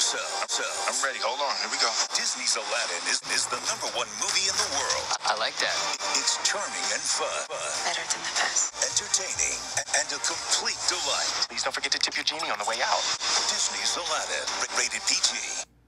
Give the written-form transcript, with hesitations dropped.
I'm ready. Hold on. Here we go. Disney's Aladdin is the #1 movie in the world. I like that. It's charming and fun. Better than the best. Entertaining and a complete delight. Please don't forget to tip your genie on the way out. Disney's Aladdin, rated PG.